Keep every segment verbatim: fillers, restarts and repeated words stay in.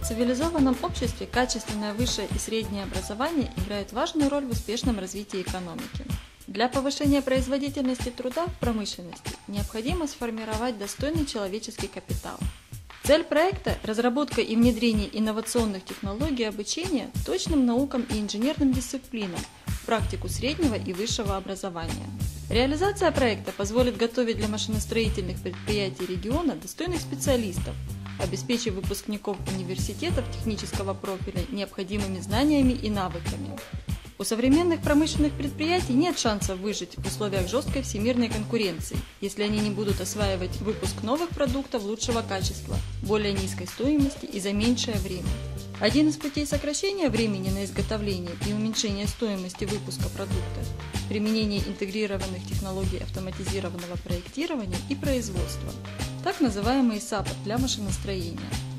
В цивилизованном обществе качественное высшее и среднее образование играет важную роль в успешном развитии экономики. Для повышения производительности труда в промышленности необходимо сформировать достойный человеческий капитал. Цель проекта – разработка и внедрение инновационных технологий обучения точным наукам и инженерным дисциплинам в практику среднего и высшего образования. Реализация проекта позволит готовить для машиностроительных предприятий региона достойных специалистов, обеспечив выпускников университетов технического профиля необходимыми знаниями и навыками. У современных промышленных предприятий нет шансов выжить в условиях жесткой всемирной конкуренции, если они не будут осваивать выпуск новых продуктов лучшего качества, более низкой стоимости и за меньшее время. Один из путей сокращения времени на изготовление и уменьшения стоимости выпуска продукта – применение интегрированных технологий автоматизированного проектирования и производства, так называемый САП для машиностроения.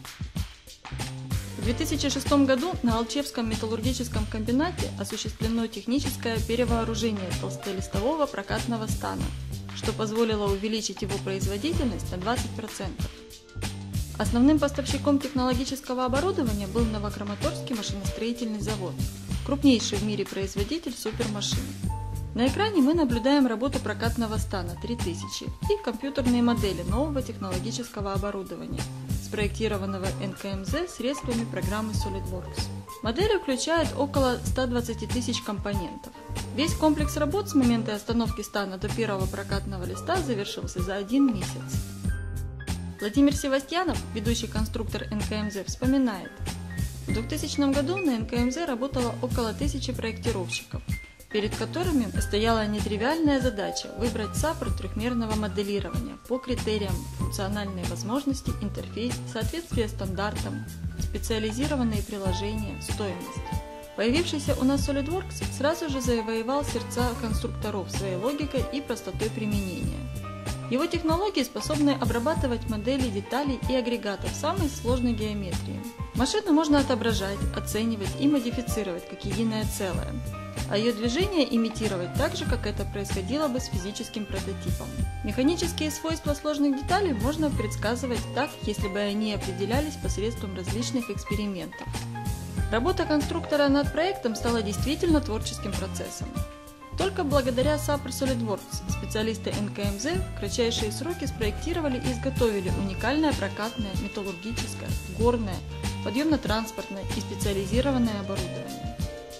В две тысячи шестом году на Алчевском металлургическом комбинате осуществлено техническое перевооружение толстолистового прокатного стана, что позволило увеличить его производительность на двадцать процентов. Основным поставщиком технологического оборудования был Новокраматорский машиностроительный завод, крупнейший в мире производитель супермашин. На экране мы наблюдаем работу прокатного стана три тысячи и компьютерные модели нового технологического оборудования, спроектированного эн ка эм зэ средствами программы SolidWorks. Модель включает около ста двадцати тысяч компонентов. Весь комплекс работ с момента остановки стана до первого прокатного листа завершился за один месяц. Владимир Севастьянов, ведущий конструктор эн ка эм зэ, вспоминает: в двухтысячном году на эн ка эм зэ работало около тысячи проектировщиков, перед которыми стояла нетривиальная задача выбрать САПР трехмерного моделирования по критериям функциональной возможности, интерфейс, соответствие стандартам, специализированные приложения, стоимость. Появившийся у нас SolidWorks сразу же завоевал сердца конструкторов своей логикой и простотой применения. Его технологии способны обрабатывать модели деталей и агрегатов самой сложной геометрии. Машину можно отображать, оценивать и модифицировать как единое целое, а ее движение имитировать так же, как это происходило бы с физическим прототипом. Механические свойства сложных деталей можно предсказывать так, если бы они определялись посредством различных экспериментов. Работа конструктора над проектом стала действительно творческим процессом. Только благодаря САПР SolidWorks специалисты эн ка эм зэ в кратчайшие сроки спроектировали и изготовили уникальное прокатное, металлургическое, горное, подъемно-транспортное и специализированное оборудование.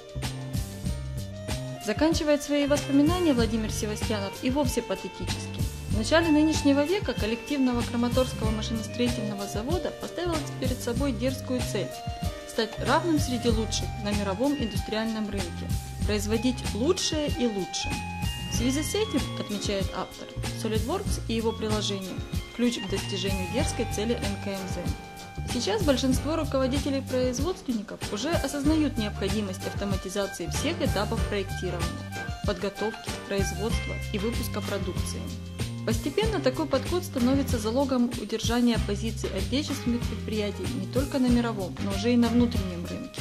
Заканчивает свои воспоминания Владимир Севастьянов и вовсе патетически. В начале нынешнего века коллектив Новокраматорского машиностроительного завода поставил перед собой дерзкую цель – стать равным среди лучших на мировом индустриальном рынке, производить лучшее и лучше. В связи с этим, отмечает автор, SolidWorks и его приложение – ключ к достижению дерзкой цели эн ка эм зэ. Сейчас большинство руководителей-производственников уже осознают необходимость автоматизации всех этапов проектирования, подготовки, производства и выпуска продукции. Постепенно такой подход становится залогом удержания позиций отечественных предприятий не только на мировом, но уже и на внутреннем рынке.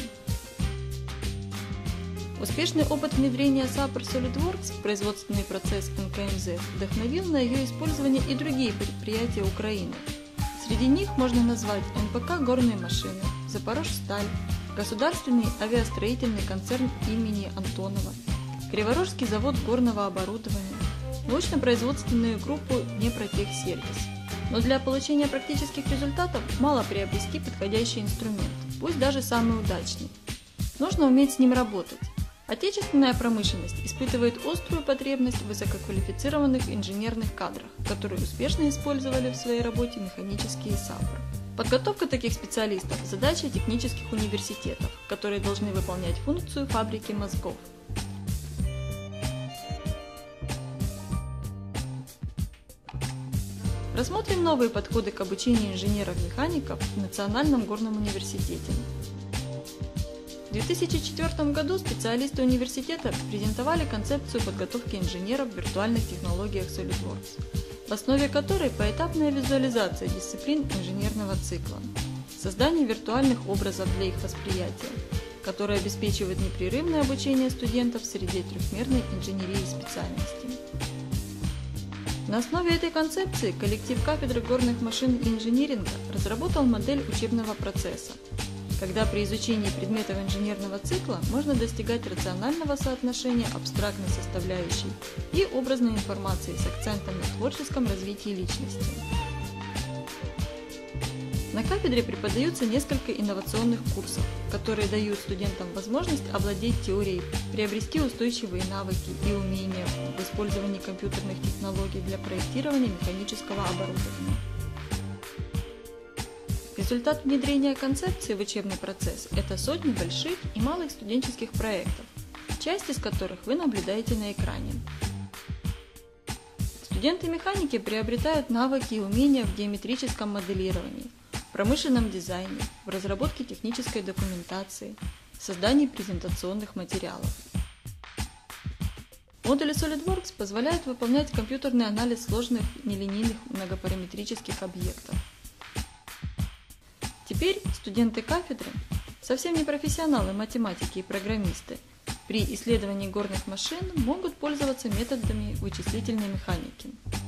Успешный опыт внедрения САПР SolidWorks в производственный процесс эн ка эм зэ вдохновил на ее использование и другие предприятия Украины. Среди них можно назвать эн пэ ка «Горные машины», «Запорожсталь», Государственный авиастроительный концерн имени Антонова, Криворожский завод горного оборудования, научно-производственную группу «Днепротехсервис». Но для получения практических результатов мало приобрести подходящий инструмент, пусть даже самый удачный. Нужно уметь с ним работать. Отечественная промышленность испытывает острую потребность в высококвалифицированных инженерных кадрах, которые успешно использовали в своей работе механические САПРы. Подготовка таких специалистов – задача технических университетов, которые должны выполнять функцию фабрики мозгов. Рассмотрим новые подходы к обучению инженеров-механиков в Национальном горном университете. В две тысячи четвёртом году специалисты университета презентовали концепцию подготовки инженеров в виртуальных технологиях SolidWorks, в основе которой поэтапная визуализация дисциплин инженерного цикла, создание виртуальных образов для их восприятия, которые обеспечивают непрерывное обучение студентов в среде трехмерной инженерии специальностей. На основе этой концепции коллектив кафедры горных машин и инжиниринга разработал модель учебного процесса, когда при изучении предметов инженерного цикла можно достигать рационального соотношения абстрактной составляющей и образной информации с акцентом на творческом развитии личности. На кафедре преподаются несколько инновационных курсов, которые дают студентам возможность овладеть теорией, приобрести устойчивые навыки и умения в использовании компьютерных технологий для проектирования механического оборудования. Результат внедрения концепции в учебный процесс – это сотни больших и малых студенческих проектов, часть из которых вы наблюдаете на экране. Студенты механики приобретают навыки и умения в геометрическом моделировании, в промышленном дизайне, в разработке технической документации, в создании презентационных материалов. Модули SolidWorks позволяют выполнять компьютерный анализ сложных нелинейных многопараметрических объектов. Теперь студенты кафедры, совсем не профессионалы математики и программисты, при исследовании горных машин могут пользоваться методами вычислительной механики.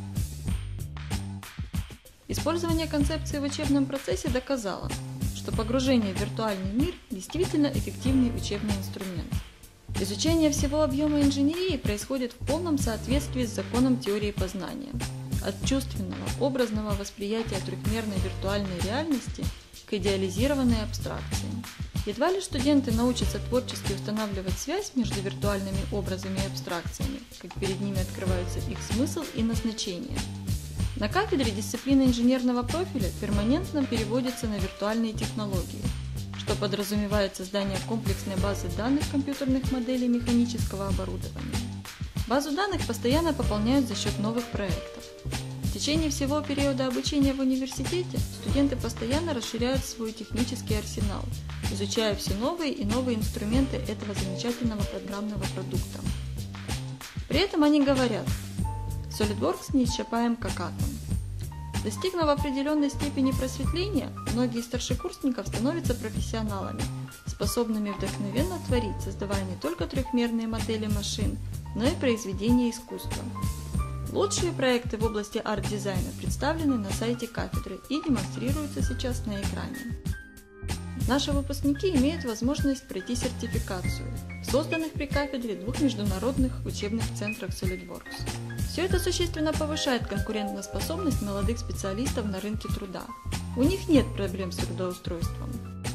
Использование концепции в учебном процессе доказало, что погружение в виртуальный мир действительно эффективный учебный инструмент. Изучение всего объема инженерии происходит в полном соответствии с законом теории познания. От чувственного, образного восприятия трехмерной виртуальной реальности к идеализированной абстракции. Едва ли студенты научатся творчески устанавливать связь между виртуальными образами и абстракциями, как перед ними открываются их смысл и назначение. На кафедре дисциплина инженерного профиля перманентно переводится на виртуальные технологии, что подразумевает создание комплексной базы данных компьютерных моделей механического оборудования. Базу данных постоянно пополняют за счет новых проектов. В течение всего периода обучения в университете студенты постоянно расширяют свой технический арсенал, изучая все новые и новые инструменты этого замечательного программного продукта. При этом они говорят: SolidWorks неисчерпаем как атом. Достигнув определенной степени просветления, многие из старшекурсников становятся профессионалами, способными вдохновенно творить, создавая не только трехмерные модели машин, но и произведения искусства. Лучшие проекты в области арт-дизайна представлены на сайте кафедры и демонстрируются сейчас на экране. Наши выпускники имеют возможность пройти сертификацию в созданных при кафедре двух международных учебных центрах SolidWorks. Все это существенно повышает конкурентоспособность молодых специалистов на рынке труда. У них нет проблем с трудоустройством.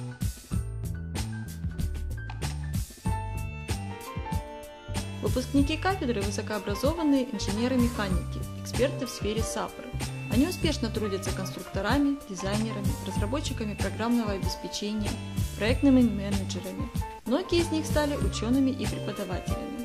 Выпускники кафедры – высокообразованные инженеры-механики, эксперты в сфере САПР. Они успешно трудятся конструкторами, дизайнерами, разработчиками программного обеспечения, проектными менеджерами. Многие из них стали учеными и преподавателями.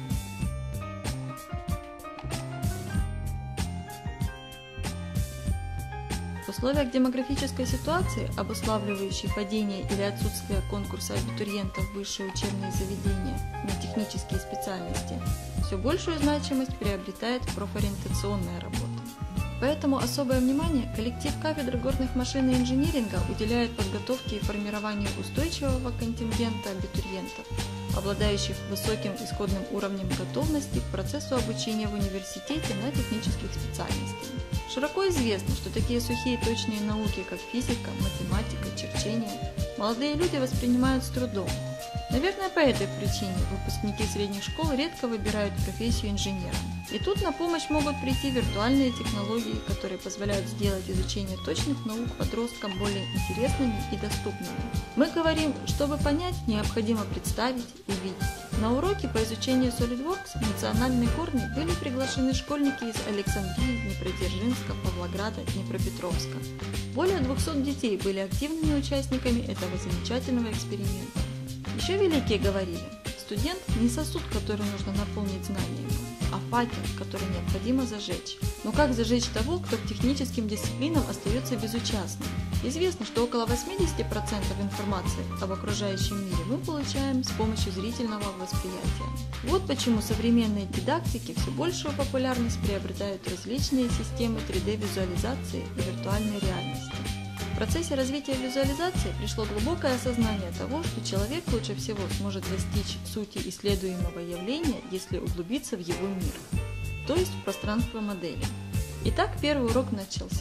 В условиях демографической ситуации, обуславливающей падение или отсутствие конкурса абитуриентов в высшие учебные заведения на технические специальности, все большую значимость приобретает профориентационная работа. Поэтому особое внимание коллектив кафедры горных машин и инжиниринга уделяет подготовке и формированию устойчивого контингента абитуриентов, обладающих высоким исходным уровнем готовности к процессу обучения в университете на технических специальностях. Широко известно, что такие сухие и точные науки, как физика, математика, черчение, молодые люди воспринимают с трудом. Наверное, по этой причине выпускники средних школ редко выбирают профессию инженера. И тут на помощь могут прийти виртуальные технологии, которые позволяют сделать изучение точных наук подросткам более интересными и доступными. Мы говорим, чтобы понять, необходимо представить и видеть. На уроки по изучению SolidWorks в Национальный горный были приглашены школьники из Александрии, Днепродзержинска, Павлограда, Днепропетровска. Более двухсот детей были активными участниками этого замечательного эксперимента. Еще великие говорили: студент не сосуд, который нужно наполнить знаниями, а факел, который необходимо зажечь. Но как зажечь того, кто к техническим дисциплинам остается безучастным? Известно, что около восьмидесяти процентов информации об окружающем мире мы получаем с помощью зрительного восприятия. Вот почему современные дидактики все большую популярность приобретают различные системы три дэ визуализации и виртуальной реальности. В процессе развития визуализации пришло глубокое осознание того, что человек лучше всего сможет достичь сути исследуемого явления, если углубиться в его мир, то есть в пространство модели. Итак, первый урок начался.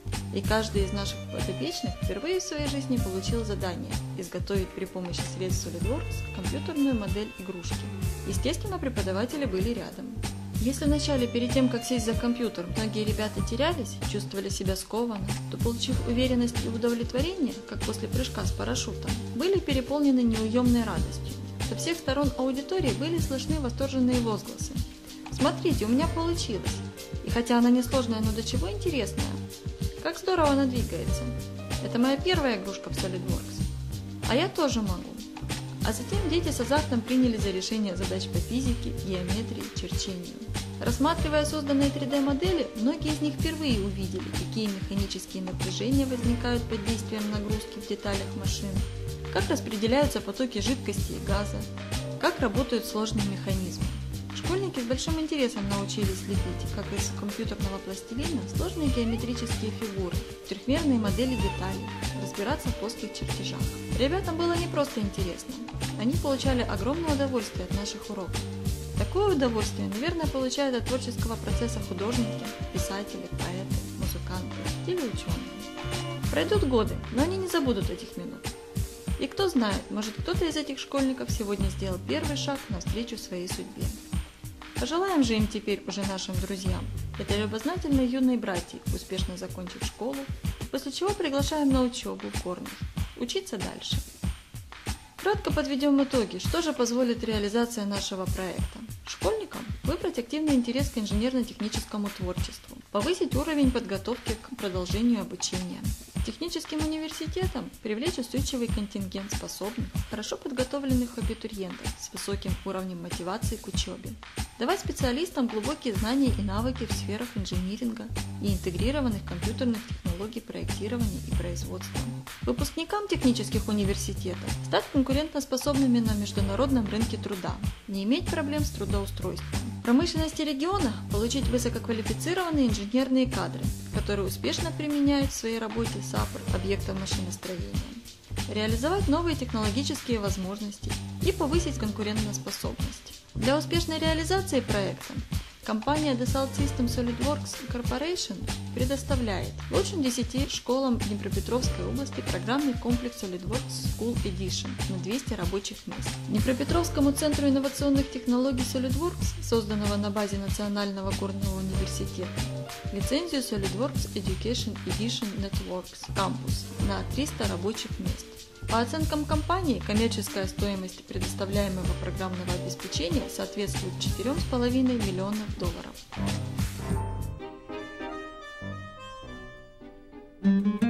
И каждый из наших подопечных впервые в своей жизни получил задание изготовить при помощи средств SolidWorks компьютерную модель игрушки. Естественно, преподаватели были рядом. Если вначале, перед тем, как сесть за компьютер, многие ребята терялись, чувствовали себя скованно, то, получив уверенность и удовлетворение, как после прыжка с парашютом, были переполнены неуемной радостью. Со всех сторон аудитории были слышны восторженные возгласы. «Смотрите, у меня получилось!» И хотя она несложная, но до чего интересная. Как здорово она двигается. Это моя первая игрушка в SolidWorks. А я тоже могу. А затем дети с азартом приняли за решение задач по физике, геометрии, черчению. Рассматривая созданные три дэ модели, многие из них впервые увидели, какие механические напряжения возникают под действием нагрузки в деталях машин, как распределяются потоки жидкости и газа, как работают сложные механизмы. Школьники с большим интересом научились лепить, как из компьютерного пластилина, сложные геометрические фигуры, трехмерные модели деталей, разбираться в плоских чертежах. Ребятам было не просто интересно, они получали огромное удовольствие от наших уроков. Такое удовольствие, наверное, получают от творческого процесса художники, писатели, поэты, музыканты или ученые. Пройдут годы, но они не забудут этих минут. И кто знает, может, кто-то из этих школьников сегодня сделал первый шаг навстречу своей судьбе. Пожелаем же им теперь уже нашим друзьям, этой любознательной юной братьи, успешно закончив школу, после чего приглашаем на учебу в Корнелл, учиться дальше. Кратко подведем итоги, что же позволит реализация нашего проекта. Школьникам выбрать активный интерес к инженерно-техническому творчеству, повысить уровень подготовки к продолжению обучения. Техническим университетам привлечь устойчивый контингент способных, хорошо подготовленных абитуриентов с высоким уровнем мотивации к учебе. Давать специалистам глубокие знания и навыки в сферах инжиниринга и интегрированных компьютерных технологий проектирования и производства. Выпускникам технических университетов стать конкурентоспособными на международном рынке труда, не иметь проблем с трудоустройством. В промышленности региона получить высококвалифицированные инженерные кадры, которые успешно применяют в своей работе САПР объектов машиностроения, реализовать новые технологические возможности и повысить конкурентоспособность. Для успешной реализации проекта компания Dassault Systèmes SolidWorks Corporation предоставляет лучшим десяти школам Днепропетровской области программный комплекс SolidWorks School Edition на двести рабочих мест. Днепропетровскому центру инновационных технологий SolidWorks, созданного на базе Национального горного университета, лицензию SolidWorks Education Edition Networks Campus на триста рабочих мест. По оценкам компании, коммерческая стоимость предоставляемого программного обеспечения соответствует четырем с половиной миллионам долларов.